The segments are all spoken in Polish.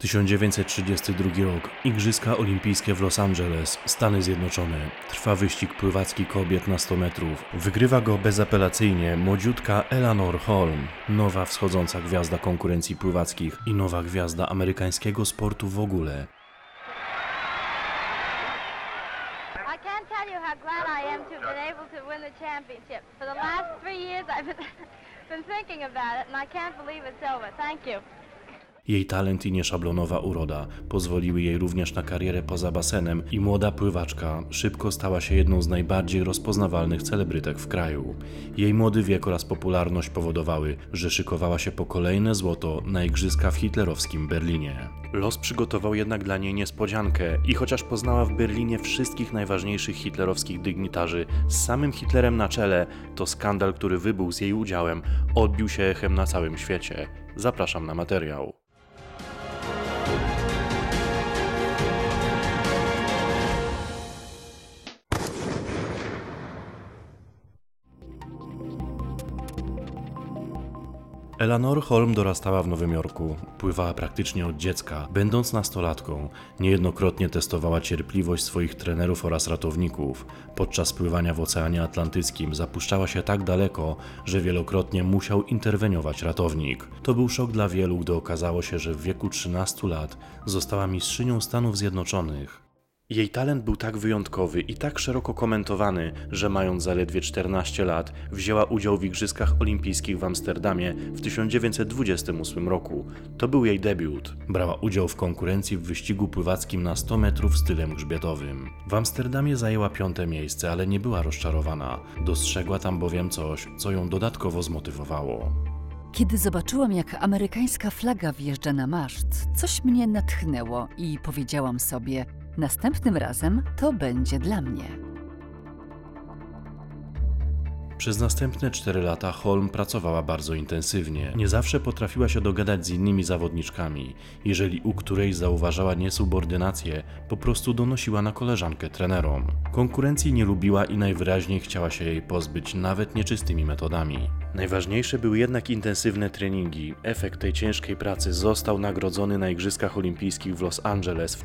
1932 rok. Igrzyska Olimpijskie w Los Angeles, Stany Zjednoczone. Trwa wyścig pływacki kobiet na 100 metrów. Wygrywa go bezapelacyjnie młodziutka Eleanor Holm, nowa wschodząca gwiazda konkurencji pływackich i nowa gwiazda amerykańskiego sportu w ogóle. I can't tell you how glad I am to have been able to win the championship. For the last 3 years I've been thinking about it and I can't believe it's over. Thank you. Jej talent i nieszablonowa uroda pozwoliły jej również na karierę poza basenem i młoda pływaczka szybko stała się jedną z najbardziej rozpoznawalnych celebrytek w kraju. Jej młody wiek oraz popularność powodowały, że szykowała się po kolejne złoto na igrzyska w hitlerowskim Berlinie. Los przygotował jednak dla niej niespodziankę i chociaż poznała w Berlinie wszystkich najważniejszych hitlerowskich dygnitarzy z samym Hitlerem na czele, to skandal, który wybuchł z jej udziałem, odbił się echem na całym świecie. Zapraszam na materiał. Eleanor Holm dorastała w Nowym Jorku. Pływała praktycznie od dziecka. Będąc nastolatką, niejednokrotnie testowała cierpliwość swoich trenerów oraz ratowników. Podczas pływania w Oceanie Atlantyckim zapuszczała się tak daleko, że wielokrotnie musiał interweniować ratownik. To był szok dla wielu, gdy okazało się, że w wieku 13 lat została mistrzynią Stanów Zjednoczonych. Jej talent był tak wyjątkowy i tak szeroko komentowany, że mając zaledwie 14 lat wzięła udział w Igrzyskach Olimpijskich w Amsterdamie w 1928 roku. To był jej debiut. Brała udział w konkurencji w wyścigu pływackim na 100 metrów stylem grzbietowym. W Amsterdamie zajęła 5. miejsce, ale nie była rozczarowana. Dostrzegła tam bowiem coś, co ją dodatkowo zmotywowało. Kiedy zobaczyłam, jak amerykańska flaga wjeżdża na maszt, coś mnie natchnęło i powiedziałam sobie: następnym razem to będzie dla mnie. Przez następne 4 lata Holm pracowała bardzo intensywnie. Nie zawsze potrafiła się dogadać z innymi zawodniczkami. Jeżeli u którejś zauważała niesubordynację, po prostu donosiła na koleżankę trenerom. Konkurencji nie lubiła i najwyraźniej chciała się jej pozbyć, nawet nieczystymi metodami. Najważniejsze były jednak intensywne treningi. Efekt tej ciężkiej pracy został nagrodzony na Igrzyskach Olimpijskich w Los Angeles w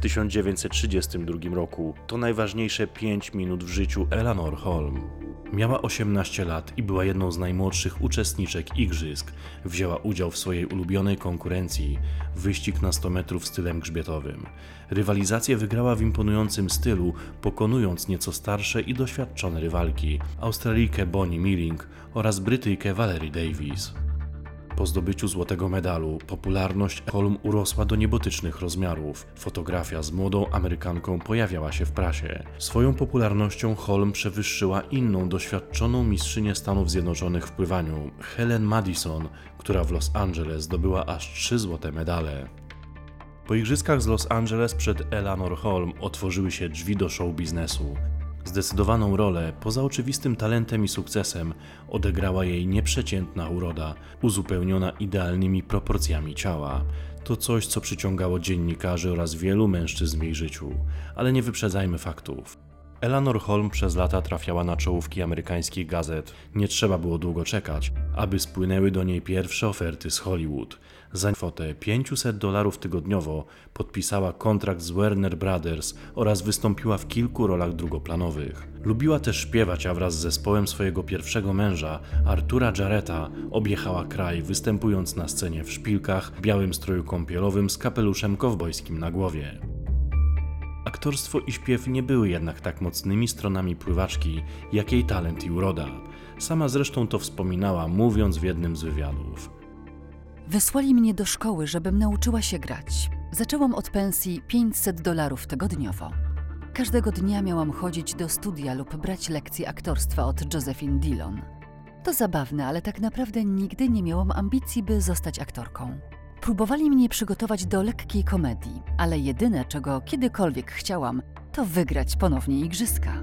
1932 roku. To najważniejsze 5 minut w życiu Eleanor Holm. Miała 18 lat i była jedną z najmłodszych uczestniczek igrzysk. Wzięła udział w swojej ulubionej konkurencji – wyścig na 100 metrów stylem grzbietowym. Rywalizację wygrała w imponującym stylu, pokonując nieco starsze i doświadczone rywalki – Australijkę Bonnie Milling oraz Brytyjkę Valerie Davis. Po zdobyciu złotego medalu popularność Holm urosła do niebotycznych rozmiarów. Fotografia z młodą Amerykanką pojawiała się w prasie. Swoją popularnością Holm przewyższyła inną doświadczoną mistrzynię Stanów Zjednoczonych w pływaniu, Helen Madison, która w Los Angeles zdobyła aż 3 złote medale. Po igrzyskach z Los Angeles przed Eleanor Holm otworzyły się drzwi do show biznesu. Zdecydowaną rolę, poza oczywistym talentem i sukcesem, odegrała jej nieprzeciętna uroda, uzupełniona idealnymi proporcjami ciała. To coś, co przyciągało dziennikarzy oraz wielu mężczyzn w jej życiu. Ale nie wyprzedzajmy faktów. Eleanor Holm przez lata trafiała na czołówki amerykańskich gazet. Nie trzeba było długo czekać, aby spłynęły do niej pierwsze oferty z Hollywood. Za kwotę $500 tygodniowo podpisała kontrakt z Warner Brothers oraz wystąpiła w kilku rolach drugoplanowych. Lubiła też śpiewać, a wraz z zespołem swojego pierwszego męża, Artura Jarretta, objechała kraj, występując na scenie w szpilkach, w białym stroju kąpielowym z kapeluszem kowbojskim na głowie. Aktorstwo i śpiew nie były jednak tak mocnymi stronami pływaczki, jak jej talent i uroda. Sama zresztą to wspominała, mówiąc w jednym z wywiadów. Wysłali mnie do szkoły, żebym nauczyła się grać. Zaczęłam od pensji $500 tygodniowo. Każdego dnia miałam chodzić do studia lub brać lekcje aktorstwa od Josephine Dillon. To zabawne, ale tak naprawdę nigdy nie miałam ambicji, by zostać aktorką. Próbowali mnie przygotować do lekkiej komedii, ale jedyne, czego kiedykolwiek chciałam, to wygrać ponownie igrzyska.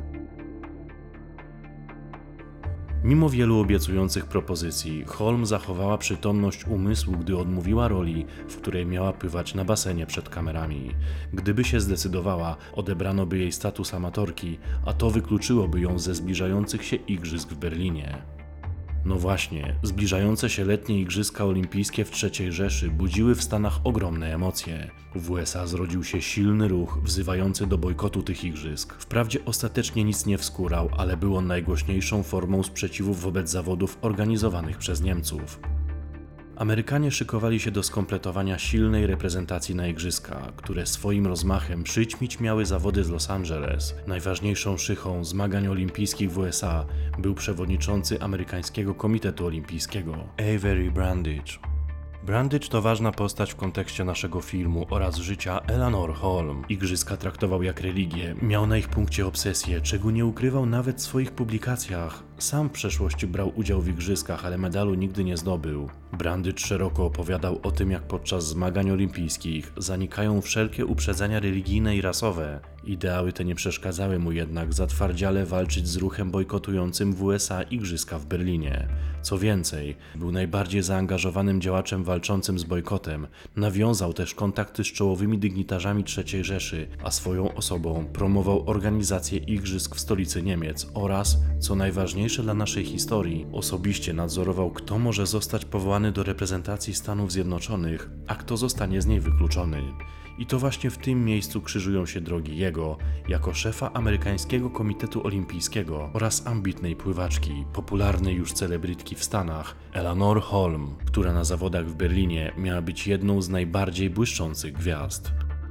Mimo wielu obiecujących propozycji, Holm zachowała przytomność umysłu, gdy odmówiła roli, w której miała pływać na basenie przed kamerami. Gdyby się zdecydowała, odebrano by jej status amatorki, a to wykluczyłoby ją ze zbliżających się igrzysk w Berlinie. No właśnie, zbliżające się letnie Igrzyska Olimpijskie w III Rzeszy budziły w Stanach ogromne emocje. W USA zrodził się silny ruch wzywający do bojkotu tych igrzysk. Wprawdzie ostatecznie nic nie wskórał, ale był on najgłośniejszą formą sprzeciwu wobec zawodów organizowanych przez Niemców. Amerykanie szykowali się do skompletowania silnej reprezentacji na igrzyska, które swoim rozmachem przyćmić miały zawody z Los Angeles. Najważniejszą szychą zmagań olimpijskich w USA był przewodniczący amerykańskiego Komitetu Olimpijskiego, Avery Brandage. Brandage to ważna postać w kontekście naszego filmu oraz życia Eleanor Holm. Igrzyska traktował jak religię, miał na ich punkcie obsesję, czego nie ukrywał nawet w swoich publikacjach. Sam w przeszłości brał udział w igrzyskach, ale medalu nigdy nie zdobył. Brandage szeroko opowiadał o tym, jak podczas zmagań olimpijskich zanikają wszelkie uprzedzenia religijne i rasowe. Ideały te nie przeszkadzały mu jednak zatwardziale walczyć z ruchem bojkotującym w USA igrzyska w Berlinie. Co więcej, był najbardziej zaangażowanym działaczem walczącym z bojkotem, nawiązał też kontakty z czołowymi dygnitarzami III Rzeszy, a swoją osobą promował organizację igrzysk w stolicy Niemiec oraz, co najważniejsze dla naszej historii, osobiście nadzorował, kto może zostać powołany do reprezentacji Stanów Zjednoczonych, a kto zostanie z niej wykluczony. I to właśnie w tym miejscu krzyżują się drogi jego, jako szefa amerykańskiego Komitetu Olimpijskiego oraz ambitnej pływaczki, popularnej już celebrytki w Stanach, Eleanor Holm, która na zawodach w Berlinie miała być jedną z najbardziej błyszczących gwiazd.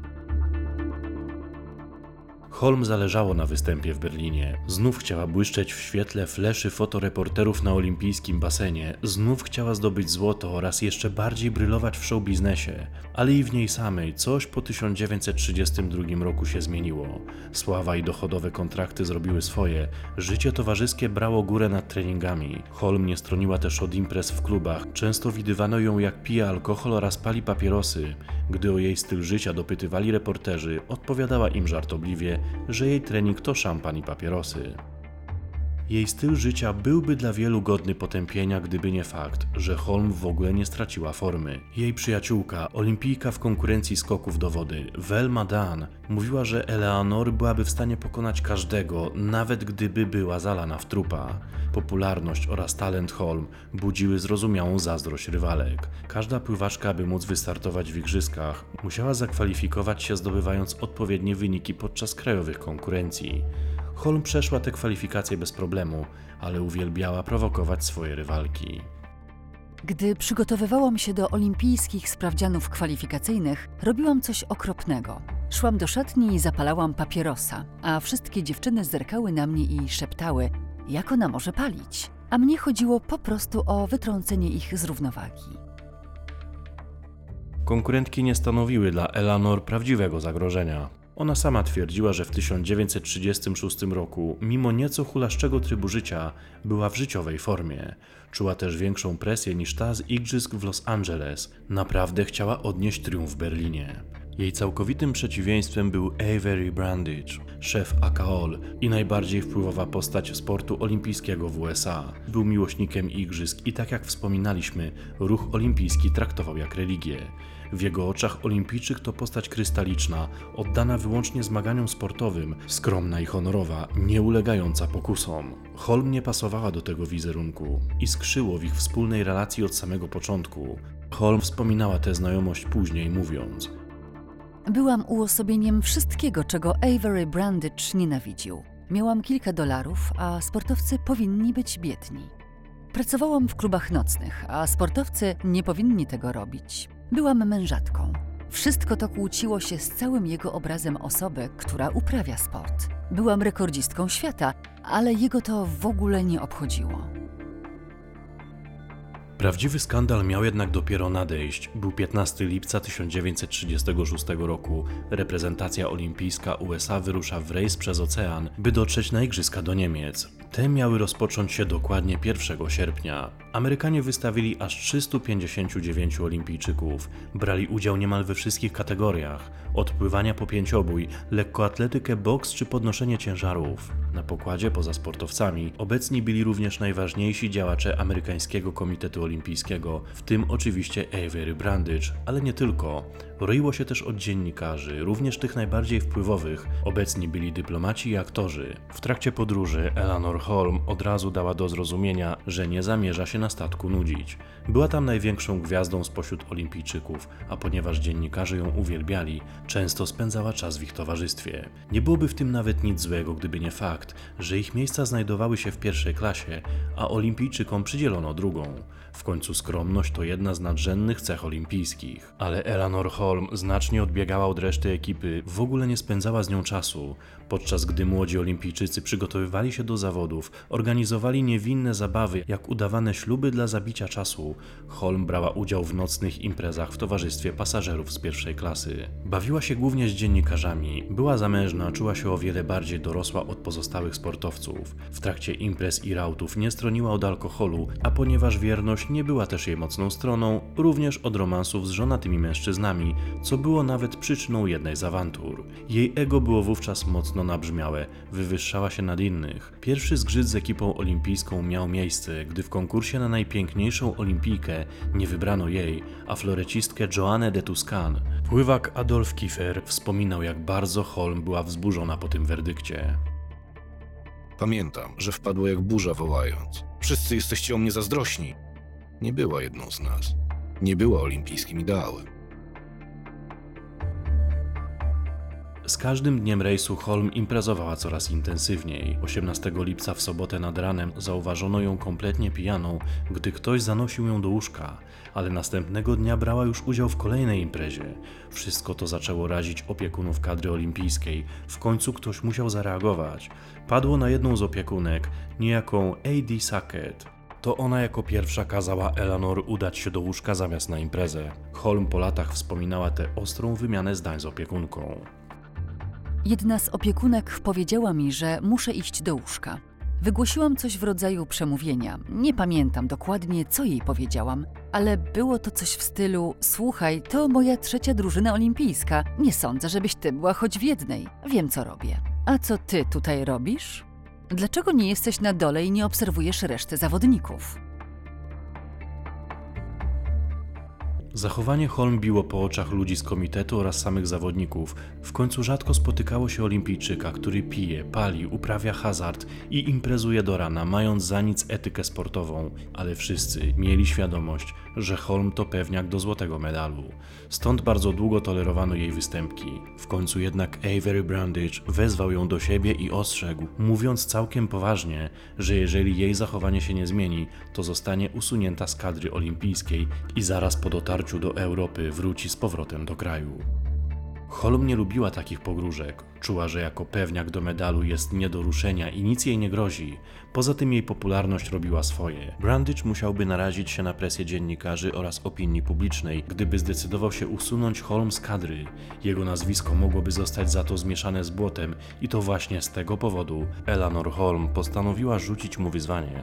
Holm zależało na występie w Berlinie. Znów chciała błyszczeć w świetle fleszy fotoreporterów na olimpijskim basenie, znów chciała zdobyć złoto oraz jeszcze bardziej brylować w showbiznesie. Ale i w niej samej coś po 1932 roku się zmieniło. Sława i dochodowe kontrakty zrobiły swoje, życie towarzyskie brało górę nad treningami. Holm nie stroniła też od imprez w klubach, często widywano ją jak pije alkohol oraz pali papierosy. Gdy o jej styl życia dopytywali reporterzy, odpowiadała im żartobliwie, że jej trening to szampan i papierosy. Jej styl życia byłby dla wielu godny potępienia, gdyby nie fakt, że Holm w ogóle nie straciła formy. Jej przyjaciółka, olimpijka w konkurencji skoków do wody, Velma Dunn, mówiła, że Eleanor byłaby w stanie pokonać każdego, nawet gdyby była zalana w trupa. Popularność oraz talent Holm budziły zrozumiałą zazdrość rywalek. Każda pływaczka, by móc wystartować w igrzyskach, musiała zakwalifikować się zdobywając odpowiednie wyniki podczas krajowych konkurencji. Holm przeszła te kwalifikacje bez problemu, ale uwielbiała prowokować swoje rywalki. Gdy przygotowywałam się do olimpijskich sprawdzianów kwalifikacyjnych, robiłam coś okropnego. Szłam do szatni i zapalałam papierosa, a wszystkie dziewczyny zerkały na mnie i szeptały, jak ona może palić. A mnie chodziło po prostu o wytrącenie ich z równowagi. Konkurentki nie stanowiły dla Eleanor prawdziwego zagrożenia. Ona sama twierdziła, że w 1936 roku, mimo nieco hulaszczego trybu życia, była w życiowej formie. Czuła też większą presję niż ta z igrzysk w Los Angeles. Naprawdę chciała odnieść triumf w Berlinie. Jej całkowitym przeciwieństwem był Avery Brandage, szef AKOL i najbardziej wpływowa postać sportu olimpijskiego w USA. Był miłośnikiem igrzysk i tak jak wspominaliśmy, ruch olimpijski traktował jak religię. W jego oczach olimpijczyk to postać krystaliczna, oddana wyłącznie zmaganiom sportowym, skromna i honorowa, nie ulegająca pokusom. Holm nie pasowała do tego wizerunku i skrzyło w ich wspólnej relacji od samego początku. Holm wspominała tę znajomość później, mówiąc: Byłam uosobieniem wszystkiego, czego Avery Brandage nienawidził. Miałam kilka dolarów, a sportowcy powinni być biedni. Pracowałam w klubach nocnych, a sportowcy nie powinni tego robić. Byłam mężatką. Wszystko to kłóciło się z całym jego obrazem osoby, która uprawia sport. Byłam rekordzistką świata, ale jego to w ogóle nie obchodziło. Prawdziwy skandal miał jednak dopiero nadejść. Był 15 lipca 1936 roku. Reprezentacja olimpijska USA wyrusza w rejs przez ocean, by dotrzeć na igrzyska do Niemiec. Te miały rozpocząć się dokładnie 1 sierpnia. Amerykanie wystawili aż 359 olimpijczyków. Brali udział niemal we wszystkich kategoriach. Od pływania po pięciobój, lekkoatletykę, boks czy podnoszenie ciężarów. Na pokładzie, poza sportowcami, obecni byli również najważniejsi działacze amerykańskiego Komitetu Olimpijskiego, w tym oczywiście Avery Brandage, ale nie tylko. Roiło się też od dziennikarzy, również tych najbardziej wpływowych. Obecni byli dyplomaci i aktorzy. W trakcie podróży Eleanor Holm od razu dała do zrozumienia, że nie zamierza się na statku nudzić. Była tam największą gwiazdą spośród olimpijczyków, a ponieważ dziennikarze ją uwielbiali, często spędzała czas w ich towarzystwie. Nie byłoby w tym nawet nic złego, gdyby nie fakt, że ich miejsca znajdowały się w pierwszej klasie, a olimpijczykom przydzielono drugą. W końcu skromność to jedna z nadrzędnych cech olimpijskich. Ale Eleanor Holm znacznie odbiegała od reszty ekipy, w ogóle nie spędzała z nią czasu. Podczas gdy młodzi olimpijczycy przygotowywali się do zawodów, organizowali niewinne zabawy, jak udawane śluby dla zabicia czasu, Holm brała udział w nocnych imprezach w towarzystwie pasażerów z pierwszej klasy. Bawiła się głównie z dziennikarzami, była zamężna, czuła się o wiele bardziej dorosła od pozostałych sportowców. W trakcie imprez i rautów nie stroniła od alkoholu, a ponieważ wierność nie była też jej mocną stroną, również od romansów z żonatymi mężczyznami, co było nawet przyczyną jednej z awantur. Jej ego było wówczas mocno nabrzmiałe, wywyższała się nad innych. Pierwszy zgrzyt z ekipą olimpijską miał miejsce, gdy w konkursie na najpiękniejszą olimpijkę nie wybrano jej, a florecistkę Joannę de Tuscan. Pływak Adolf Kiefer wspominał, jak bardzo Holm była wzburzona po tym werdykcie. Pamiętam, że wpadło jak burza wołając: wszyscy jesteście o mnie zazdrośni. Nie była jedną z nas. Nie była olimpijskim ideałem. Z każdym dniem rejsu Holm imprezowała coraz intensywniej. 18 lipca w sobotę nad ranem zauważono ją kompletnie pijaną, gdy ktoś zanosił ją do łóżka, ale następnego dnia brała już udział w kolejnej imprezie. Wszystko to zaczęło razić opiekunów kadry olimpijskiej. W końcu ktoś musiał zareagować. Padło na jedną z opiekunek, niejaką A.D. Sackett. To ona jako pierwsza kazała Eleanor udać się do łóżka zamiast na imprezę. Holm po latach wspominała tę ostrą wymianę zdań z opiekunką. Jedna z opiekunek powiedziała mi, że muszę iść do łóżka. Wygłosiłam coś w rodzaju przemówienia. Nie pamiętam dokładnie, co jej powiedziałam, ale było to coś w stylu: słuchaj, to moja trzecia drużyna olimpijska. Nie sądzę, żebyś ty była choć w jednej. Wiem, co robię. A co ty tutaj robisz? Dlaczego nie jesteś na dole i nie obserwujesz reszty zawodników? Zachowanie Holm biło po oczach ludzi z komitetu oraz samych zawodników. W końcu rzadko spotykało się olimpijczyka, który pije, pali, uprawia hazard i imprezuje do rana, mając za nic etykę sportową. Ale wszyscy mieli świadomość, że Holm to pewniak do złotego medalu. Stąd bardzo długo tolerowano jej występki. W końcu jednak Avery Brandage wezwał ją do siebie i ostrzegł, mówiąc całkiem poważnie, że jeżeli jej zachowanie się nie zmieni, to zostanie usunięta z kadry olimpijskiej i zaraz po dotarciu do Europy wróci z powrotem do kraju. Holm nie lubiła takich pogróżek. Czuła, że jako pewniak do medalu jest nie do ruszenia i nic jej nie grozi. Poza tym jej popularność robiła swoje. Brandage musiałby narazić się na presję dziennikarzy oraz opinii publicznej, gdyby zdecydował się usunąć Holm z kadry. Jego nazwisko mogłoby zostać za to zmieszane z błotem i to właśnie z tego powodu Eleanor Holm postanowiła rzucić mu wyzwanie.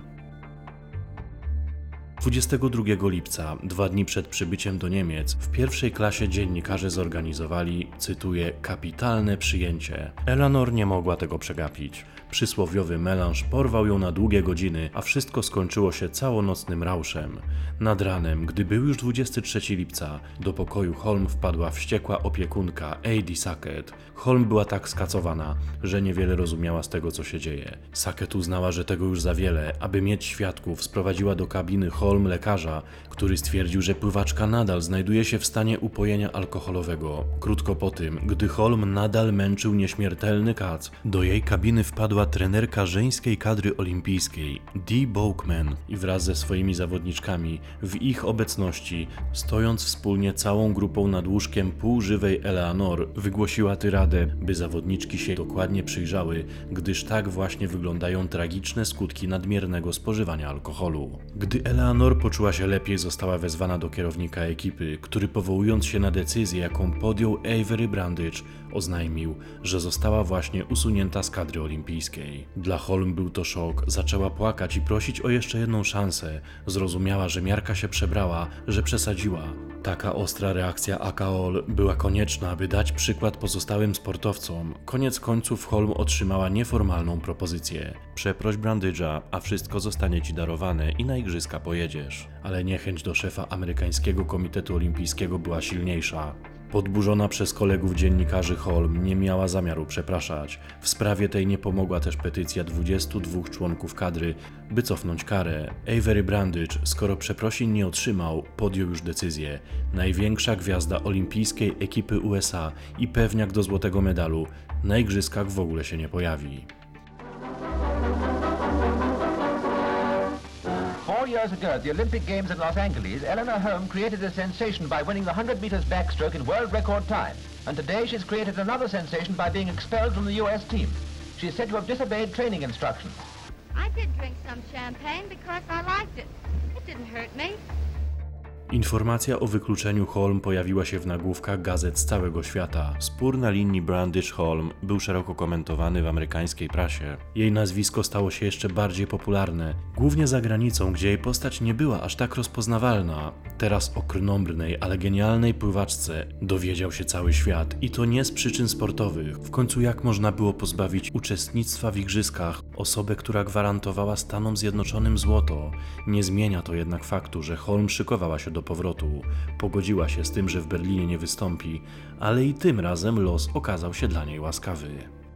22 lipca, 2 dni przed przybyciem do Niemiec, w pierwszej klasie dziennikarze zorganizowali, cytuję, kapitalne przyjęcie. Eleanor nie mogła tego przegapić. Przysłowiowy melanż porwał ją na długie godziny, a wszystko skończyło się całonocnym rauszem. Nad ranem, gdy był już 23 lipca, do pokoju Holm wpadła wściekła opiekunka A.D. Sackett. Holm była tak skacowana, że niewiele rozumiała z tego, co się dzieje. Sackett uznała, że tego już za wiele. Aby mieć świadków, sprowadziła do kabiny Holm lekarza, który stwierdził, że pływaczka nadal znajduje się w stanie upojenia alkoholowego. Krótko po tym, gdy Holm nadal męczył nieśmiertelny kac, do jej kabiny wpadła trenerka żeńskiej kadry olimpijskiej, Dee Bowman, i wraz ze swoimi zawodniczkami, w ich obecności, stojąc wspólnie całą grupą nad łóżkiem półżywej Eleanor, wygłosiła tyradę, by zawodniczki się dokładnie przyjrzały, gdyż tak właśnie wyglądają tragiczne skutki nadmiernego spożywania alkoholu. Gdy Eleanor poczuła się lepiej, została wezwana do kierownika ekipy, który powołując się na decyzję, jaką podjął Avery Brandage, oznajmił, że została właśnie usunięta z kadry olimpijskiej. Dla Holm był to szok, zaczęła płakać i prosić o jeszcze jedną szansę. Zrozumiała, że miarka się przebrała, że przesadziła. Taka ostra reakcja Akaol była konieczna, aby dać przykład pozostałym sportowcom. Koniec końców Holm otrzymała nieformalną propozycję. Przeproś Brandage'a, a wszystko zostanie ci darowane i na igrzyska pojedziesz. Ale niechęć do szefa amerykańskiego Komitetu Olimpijskiego była silniejsza. Podburzona przez kolegów dziennikarzy Holm nie miała zamiaru przepraszać. W sprawie tej nie pomogła też petycja 22 członków kadry, by cofnąć karę. Avery Brandage, skoro przeprosin nie otrzymał, podjął już decyzję. Największa gwiazda olimpijskiej ekipy USA i pewniak do złotego medalu na igrzyskach w ogóle się nie pojawi. 4 years ago at the Olympic Games in Los Angeles, Eleanor Holm created a sensation by winning the 100 meters backstroke in world record time. And today she's created another sensation by being expelled from the US team. She is said to have disobeyed training instructions. I did drink some champagne because I liked it. It didn't hurt me. Informacja o wykluczeniu Holm pojawiła się w nagłówkach gazet z całego świata. Spór na linii Brandage-Holm był szeroko komentowany w amerykańskiej prasie. Jej nazwisko stało się jeszcze bardziej popularne, głównie za granicą, gdzie jej postać nie była aż tak rozpoznawalna. Teraz o krnąbrnej, ale genialnej pływaczce dowiedział się cały świat i to nie z przyczyn sportowych. W końcu jak można było pozbawić uczestnictwa w igrzyskach osobę, która gwarantowała Stanom Zjednoczonym złoto? Nie zmienia to jednak faktu, że Holm szykowała się do powrotu. Pogodziła się z tym, że w Berlinie nie wystąpi, ale i tym razem los okazał się dla niej łaskawy.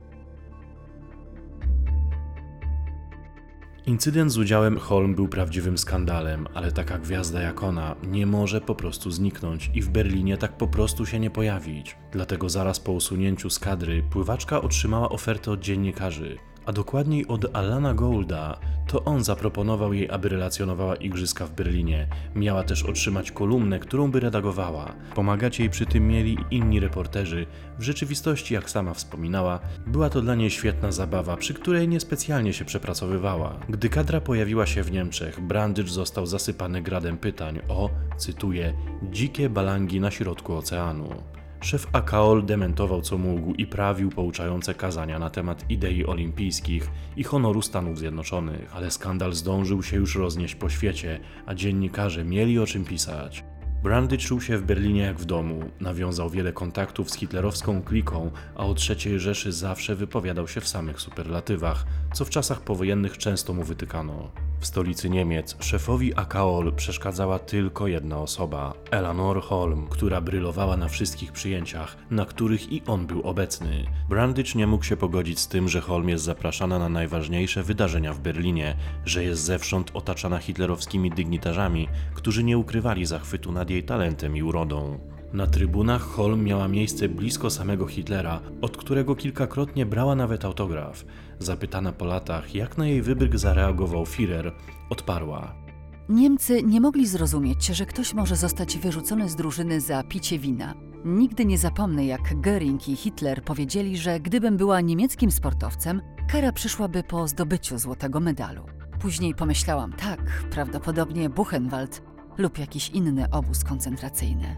Incydent z udziałem Holm był prawdziwym skandalem, ale taka gwiazda jak ona nie może po prostu zniknąć i w Berlinie tak po prostu się nie pojawić. Dlatego zaraz po usunięciu z kadry pływaczka otrzymała ofertę od dziennikarzy, a dokładniej od Alana Goulda. To on zaproponował jej, aby relacjonowała igrzyska w Berlinie. Miała też otrzymać kolumnę, którą by redagowała. Pomagać jej przy tym mieli inni reporterzy. W rzeczywistości, jak sama wspominała, była to dla niej świetna zabawa, przy której niespecjalnie się przepracowywała. Gdy kadra pojawiła się w Niemczech, Brandage został zasypany gradem pytań o, cytuję, dzikie balangi na środku oceanu. Szef Akaol dementował co mógł i prawił pouczające kazania na temat idei olimpijskich i honoru Stanów Zjednoczonych, ale skandal zdążył się już roznieść po świecie, a dziennikarze mieli o czym pisać. Brandage czuł się w Berlinie jak w domu, nawiązał wiele kontaktów z hitlerowską kliką, a o III Rzeszy zawsze wypowiadał się w samych superlatywach, co w czasach powojennych często mu wytykano. W stolicy Niemiec szefowi Akaol przeszkadzała tylko jedna osoba, Eleanor Holm, która brylowała na wszystkich przyjęciach, na których i on był obecny. Brandage nie mógł się pogodzić z tym, że Holm jest zapraszana na najważniejsze wydarzenia w Berlinie, że jest zewsząd otaczana hitlerowskimi dygnitarzami, którzy nie ukrywali zachwytu nad jej talentem i urodą. Na trybunach Holm miała miejsce blisko samego Hitlera, od którego kilkakrotnie brała nawet autograf. Zapytana po latach, jak na jej wybryk zareagował Führer, odparła: Niemcy nie mogli zrozumieć, że ktoś może zostać wyrzucony z drużyny za picie wina. Nigdy nie zapomnę, jak Göring i Hitler powiedzieli, że gdybym była niemieckim sportowcem, kara przyszłaby po zdobyciu złotego medalu. Później pomyślałam, tak, prawdopodobnie Buchenwald lub jakiś inny obóz koncentracyjny.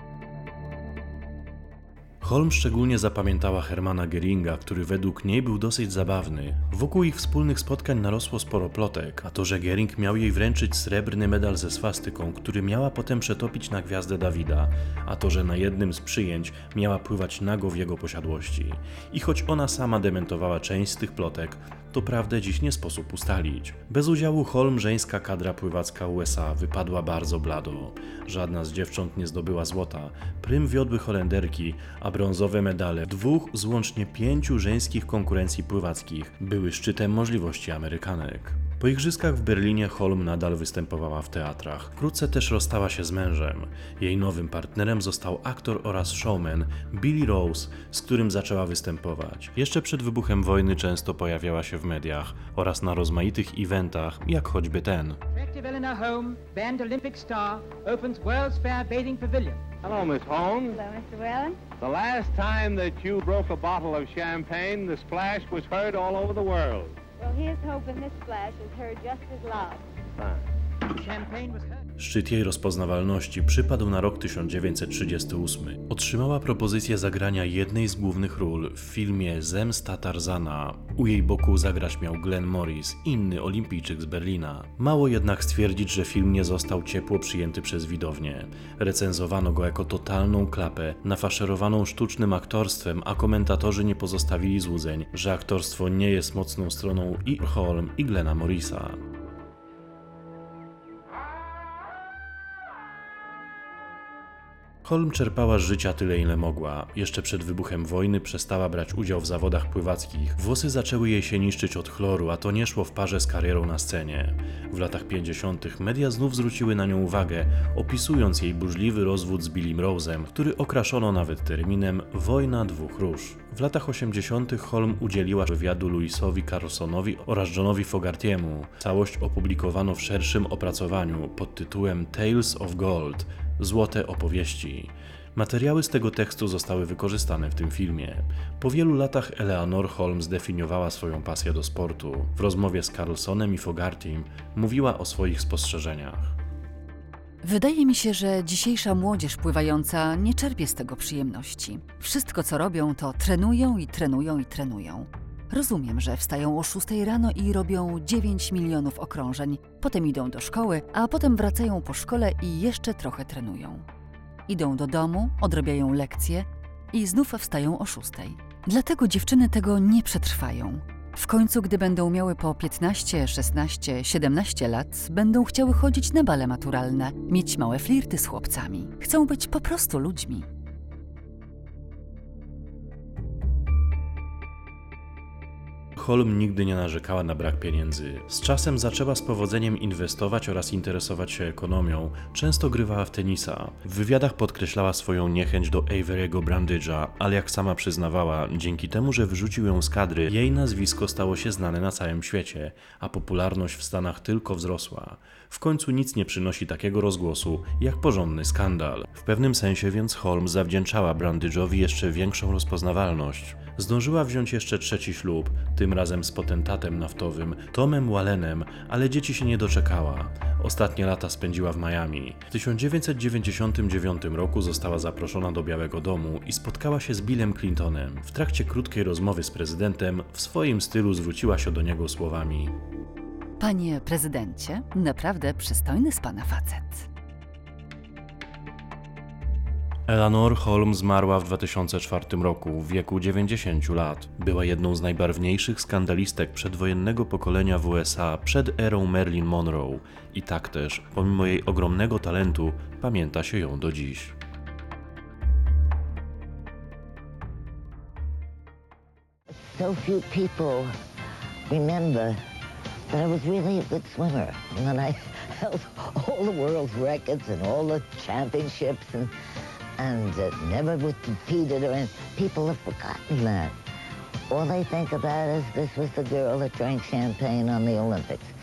Holm szczególnie zapamiętała Hermana Göringa, który według niej był dosyć zabawny. Wokół ich wspólnych spotkań narosło sporo plotek, a to, że Göring miał jej wręczyć srebrny medal ze swastyką, który miała potem przetopić na gwiazdę Dawida, a to, że na jednym z przyjęć miała pływać nago w jego posiadłości. I choć ona sama dementowała część z tych plotek, to prawdę dziś nie sposób ustalić. Bez udziału Holm żeńska kadra pływacka USA wypadła bardzo blado. Żadna z dziewcząt nie zdobyła złota. Prym wiodły Holenderki, a brązowe medale w 2 z łącznie 5 żeńskich konkurencji pływackich były szczytem możliwości Amerykanek. Po igrzyskach w Berlinie Holm nadal występowała w teatrach. Wkrótce też rozstała się z mężem. Jej nowym partnerem został aktor oraz showman Billy Rose, z którym zaczęła występować. Jeszcze przed wybuchem wojny często pojawiała się w mediach oraz na rozmaitych eventach, jak choćby ten. Attractive Eleanor Holm, banned Olympic star, opens World's Fair Bathing Pavilion. Hello, Miss Holmes. Hello, Mr. Whalen. The last time that you broke a bottle of champagne, the splash was heard all over the world. Well, here's hoping this splash is heard just as loud. Fine. Champagne was heard. Szczyt jej rozpoznawalności przypadł na rok 1938. Otrzymała propozycję zagrania jednej z głównych ról w filmie Zemsta Tarzana. U jej boku zagrać miał Glenn Morris, inny olimpijczyk z Berlina. Mało jednak stwierdzić, że film nie został ciepło przyjęty przez widownię. Recenzowano go jako totalną klapę, nafaszerowaną sztucznym aktorstwem, a komentatorzy nie pozostawili złudzeń, że aktorstwo nie jest mocną stroną i Holm, i Glena Morrisa. Holm czerpała z życia tyle, ile mogła. Jeszcze przed wybuchem wojny przestała brać udział w zawodach pływackich. Włosy zaczęły jej się niszczyć od chloru, a to nie szło w parze z karierą na scenie. W latach 50. media znów zwróciły na nią uwagę, opisując jej burzliwy rozwód z Billym Rose'em, który okraszono nawet terminem Wojna dwóch róż. W latach 80. Holm udzieliła wywiadu Louisowi Carlsonowi oraz Johnowi Fogartiemu. Całość opublikowano w szerszym opracowaniu pod tytułem Tales of Gold – Złote opowieści. Materiały z tego tekstu zostały wykorzystane w tym filmie. Po wielu latach Eleanor Holm zdefiniowała swoją pasję do sportu. W rozmowie z Carlsonem i Fogartim mówiła o swoich spostrzeżeniach. Wydaje mi się, że dzisiejsza młodzież pływająca nie czerpie z tego przyjemności. Wszystko, co robią, to trenują i trenują i trenują. Rozumiem, że wstają o 6 rano i robią 9 milionów okrążeń, potem idą do szkoły, a potem wracają po szkole i jeszcze trochę trenują. Idą do domu, odrabiają lekcje i znów wstają o 6. Dlatego dziewczyny tego nie przetrwają. W końcu, gdy będą miały po 15, 16, 17 lat, będą chciały chodzić na bale maturalne, mieć małe flirty z chłopcami. Chcą być po prostu ludźmi. Holm nigdy nie narzekała na brak pieniędzy. Z czasem zaczęła z powodzeniem inwestować oraz interesować się ekonomią. Często grywała w tenisa. W wywiadach podkreślała swoją niechęć do Avery'ego Brandage'a, ale jak sama przyznawała, dzięki temu, że wyrzucił ją z kadry, jej nazwisko stało się znane na całym świecie, a popularność w Stanach tylko wzrosła. W końcu nic nie przynosi takiego rozgłosu, jak porządny skandal. W pewnym sensie więc Holm zawdzięczała Brandage'owi jeszcze większą rozpoznawalność. Zdążyła wziąć jeszcze trzeci ślub, tym razem z potentatem naftowym, Tomem Wallenem, ale dzieci się nie doczekała. Ostatnie lata spędziła w Miami. W 1999 roku została zaproszona do Białego Domu i spotkała się z Billem Clintonem. W trakcie krótkiej rozmowy z prezydentem w swoim stylu zwróciła się do niego słowami: Panie prezydencie, naprawdę przystojny z pana facet. Eleanor Holm zmarła w 2004 roku w wieku 90 lat. Była jedną z najbarwniejszych skandalistek przedwojennego pokolenia w USA przed erą Marilyn Monroe i tak też, pomimo jej ogromnego talentu, pamięta się ją do dziś. So few people remember that I was really a good swimmer and that I held all the world's records and all the championships and never was defeated or anything. People have forgotten that. All they think about is this was the girl that drank champagne on the Olympics.